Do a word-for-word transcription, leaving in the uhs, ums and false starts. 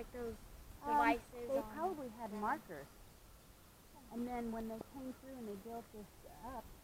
like those Um, devices they on probably had them. markers. And then when they came through and they built this up,